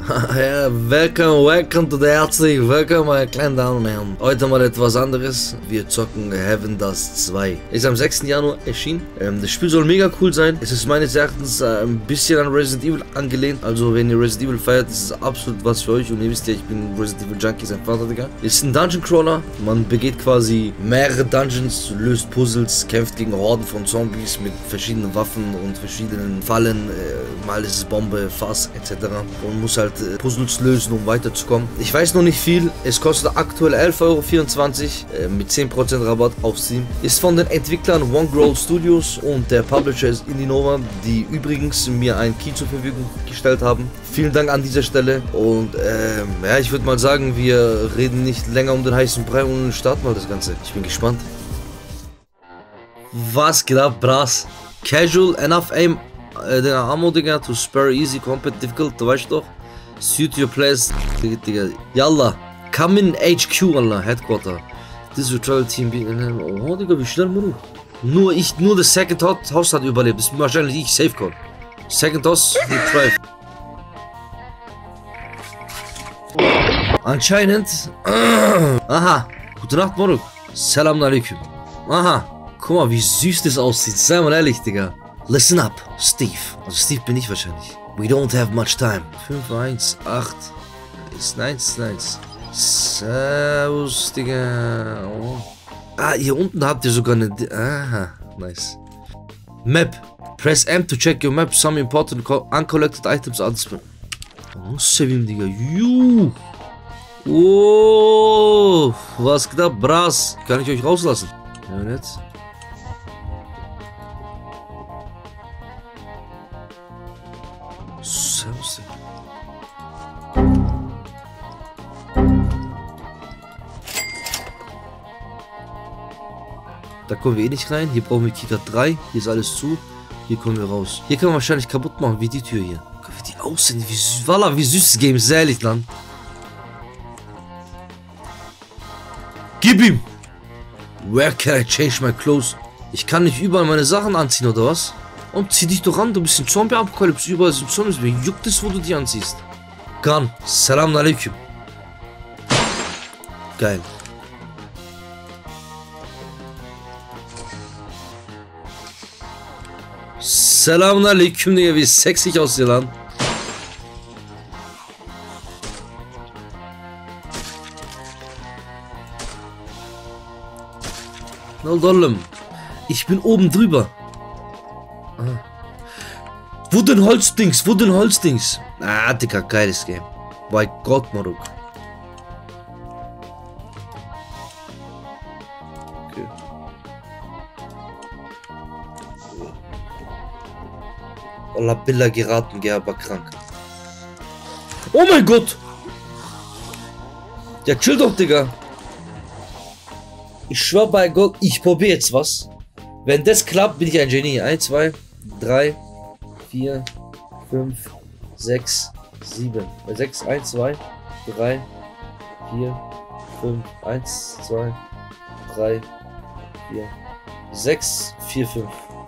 Ja, welcome to the herzlich willkommen, meine kleinen Damen und Herren. Heute mal etwas anderes. Wir zocken Heaven Dust 2. Ist am 6. Januar erschienen. Das Spiel soll mega cool sein. Es ist meines Erachtens ein bisschen an Resident Evil angelehnt. Also wenn ihr Resident Evil feiert, ist es absolut was für euch. Und ihr wisst ja, ich bin Resident Evil Junkie, sein Vater, Digga. Ist ein Dungeon Crawler. Man begeht quasi mehrere Dungeons, löst Puzzles, kämpft gegen Horden von Zombies mit verschiedenen Waffen und verschiedenen Fallen. Mal ist es Bombe, Fass etc. Und muss halt Puzzles lösen, um weiterzukommen. Ich weiß noch nicht viel. Es kostet aktuell 11,24 € mit 10% Rabatt auf Steam. Ist von den Entwicklern One Grow Studios und der Publisher ist Indinova, die übrigens mir einen Key zur Verfügung gestellt haben. Vielen Dank an dieser Stelle und ja, ich würde mal sagen, wir reden nicht länger um den heißen Brei und starten mal das Ganze. Ich bin gespannt. Was geht ab, Bras? Casual, enough aim, den Ammo, Digga, to spare easy, combat, difficult, du weißt doch. Suit your place, Digga. Yalla, come in HQ, Allah, Headquarter. This is your travel team. Oh, Digga, wie schnell, Muru. Nur das Second House hat überlebt. Das ist wahrscheinlich ich, Safe Call. Second House, die Drive. Anscheinend. Aha. Gute Nacht, Muru. Salam alaikum. Aha. Guck mal, wie süß das aussieht. Sei mal ehrlich, Digga. Listen up, Steve. Also Steve bin ich wahrscheinlich. We don't have much time. 518 ist nice. Servus, Digga. Oh. Ah, hier unten habt ihr sogar eine... Aha, nice. Map. Press M to check your map. Some important uncollected items are displayed. Oh, Sevim, Digga. Juh. Oh, was geht ab, Bras? Kann ich euch rauslassen? Ja, nicht? Servus. Da kommen wir eh nicht rein. Hier brauchen wir Kika 3. Hier ist alles zu. Hier kommen wir raus. Hier kann man wahrscheinlich kaputt machen, wie die Tür hier. Guck, wie die aussehen. Wie süß das Game ist, ehrlich, dann. Gib ihm! Where can I change my clothes? Ich kann nicht überall meine Sachen anziehen, oder was? Und zieh dich doch an, du bist ein Zombie-Apokalypse, überall sind Zombies, wer juckt es, wo du die anziehst? Gun, Salam alaikum. Geil. Salam alaikum, Digga, wie sexy aus dir, Land. No Dollem. Ich bin oben drüber. Wo denn Holzdings? Ah, Digga, geiles Game. Bei Gott, Maruk. Okay. Allah Billah geraten, aber krank. Oh mein Gott! Ja, chill doch, Digga. Ich schwör bei Gott, ich probiere jetzt was. Wenn das klappt, bin ich ein Genie. 1, 2, 3, 4, 5, 6, 7. 6, 1, 2, 3, 4, 5, 1, 2, 3, 4, 6, 4, 5.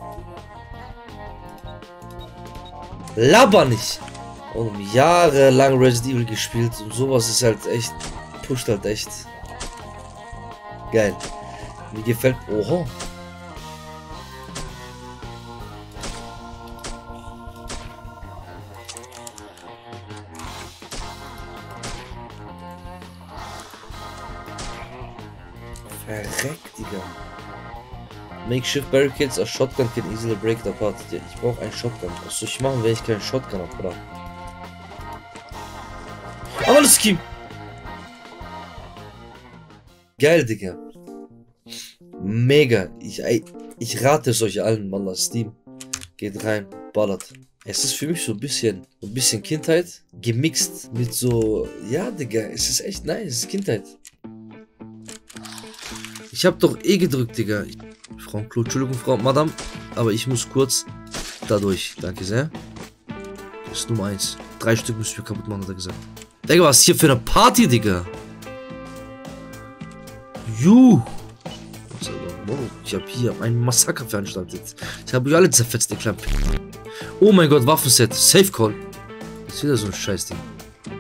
Laber nicht! Und jahrelang Resident Evil gespielt und sowas ist halt echt, pusht halt echt. Geil. Mir gefällt. Oho. Verreckt, Digga. Makeshift barricades, a shotgun can easily break it apart. Ja, ich brauche einen Shotgun. Was soll ich machen, wenn ich keinen Shotgun habe, oder? Aber das Scheme. Geil, Digga. Mega. Ich rate es euch allen, Mann. Steam. Geht rein, ballert. Es ist für mich so ein bisschen Kindheit, gemixt mit so, ja, Digga, es ist echt nice, es ist Kindheit. Ich hab doch eh gedrückt, Digga. Frau Klo, Entschuldigung, Frau Madame, aber ich muss kurz dadurch. Danke sehr. Das ist Nummer 1. 3 Stück müssen wir kaputt machen, hat er gesagt. Digga, was ist hier für eine Party, Digga? Juh. Ich habe hier ein Massaker veranstaltet. Ich habe euch alle zerfetzt, ihr kleinen. Oh mein Gott, Waffenset. Safe Call. Das ist wieder so ein Scheißding.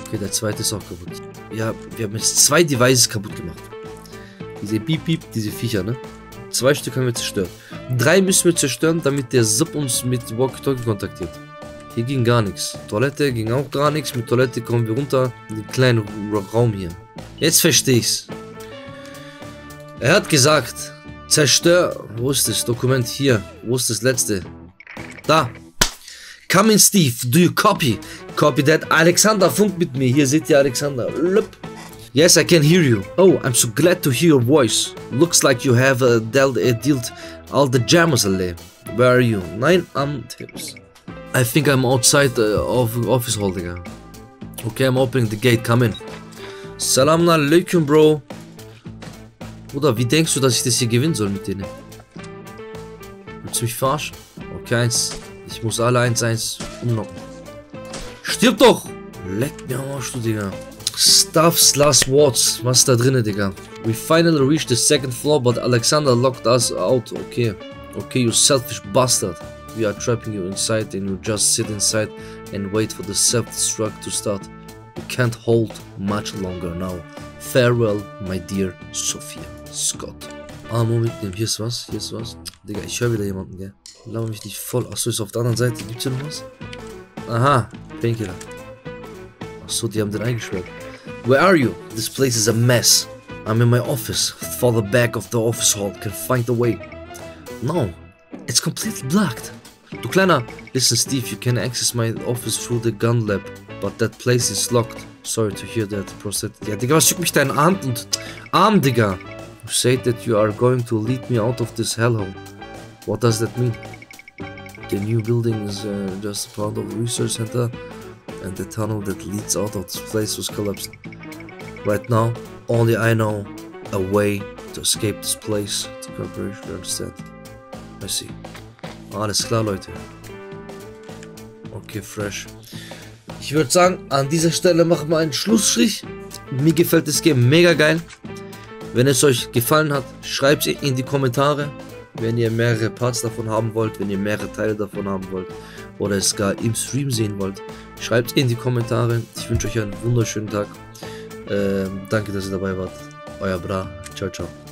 Okay, der zweite ist auch kaputt. Ja, wir haben jetzt 2 Devices kaputt gemacht. Diese Beep-Beep, diese Viecher, ne? 2 Stück haben wir zerstört. 3 müssen wir zerstören, damit der Zip uns mit Walkie-Talkie kontaktiert. Hier ging gar nichts. Toilette ging auch gar nichts. Mit Toilette kommen wir runter in den kleinen Raum hier. Jetzt verstehe ich's. Er hat gesagt, zerstör. Wo ist das Dokument hier? Wo ist das letzte? Da. Come in, Steve. Do you copy? Copy that. Alexander funkt mit mir. Hier seht ihr Alexander. Lup. Yes, I can hear you. Oh, I'm so glad to hear your voice. Looks like you have dealt all the jammers alle. Where are you? Nein, Tips. I think I'm outside of office hall, Digga. Okay, I'm opening the gate. Come in. Salam alaikum, Bro. Bruder, wie denkst du, dass ich das hier gewinnen soll mit denen? Willst du mich verarschen? Okay, ich muss alle 1-1 umnocken. Stirb doch! Leck mir am Arsch, du, Digga. Stuff's last words. Was ist da drinne, Digga? We finally reached the 2nd floor, but Alexander locked us out. Okay. Okay, you selfish bastard. We are trapping you inside and you just sit inside and wait for the self-destruct to start. We can't hold much longer now. Farewell, my dear Sophia. Scott. Ammo mitnehmen. Hier ist was. Hier ist was. Digga, ich höre wieder jemanden, gell? Lass mich nicht voll. Achso, ist auf der anderen Seite. Gibt's hier noch was? Aha. Painkiller. Achso, die haben den eingesperrt. Where are you? This place is a mess. I'm in my office. Fall the back of the office hall. Can find the way. No. It's completely blocked. Du Kleiner. Listen, Steve. You can access my office through the gun lab. But that place is locked. Sorry to hear that. Ja, Digga, was juckt mich deine Hand und Arm, Digga? You say that you are going to lead me out of this hellhole. What does that mean? The new building is just a part of the research center, and the tunnel that leads out of this place was collapsed. Right now, only I know a way to escape this place. To cooperation, you understand? I see. Alles klar, Leute. Okay, fresh. Ich würde sagen, an dieser Stelle machen wir einen Schlussstrich. Mir gefällt das Game mega geil. Wenn es euch gefallen hat, schreibt es in die Kommentare. Wenn ihr mehrere Parts davon haben wollt, wenn ihr mehrere Teile davon haben wollt oder es gar im Stream sehen wollt, schreibt es in die Kommentare. Ich wünsche euch einen wunderschönen Tag. Danke, dass ihr dabei wart. Euer Bra. Ciao, ciao.